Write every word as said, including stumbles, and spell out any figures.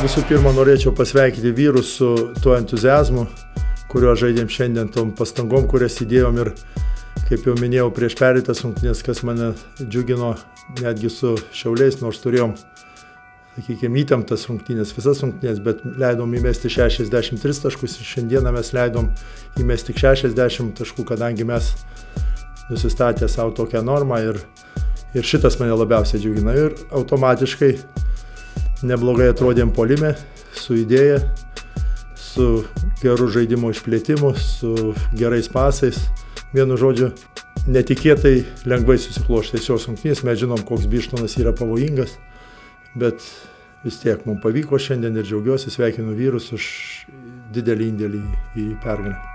visų pirma norėčiau pasveikinti vyrus su tuo entuziazmu, kuriuo žaidėm šiandien, tom pastangom, kurias įdėjom ir, kaip jau minėjau, prieš pereitas rungtynes, kas mane džiugino netgi su Šiauliais, nors turėjom, sakykime, įtemptas rungtynės, visas rungtynės, bet leidom įmesti šešiasdešimt tris taškus ir šiandieną mes leidom įmesti tik šešiasdešimt taškų, kadangi mes nusistatė savo tokią normą ir, ir šitas mane labiausiai džiugina. Ir automatiškai neblogai atrodėm puolime, su idėja, su geru žaidimo išplėtimu, su gerais pasais. Vienu žodžiu, netikėtai lengvai susiklošė šios rungtynės. Mes žinom, koks Birštonas yra pavojingas, bet vis tiek mums pavyko šiandien ir džiaugiuosi, sveikinu vyrus už didelį indėlį į pergalę.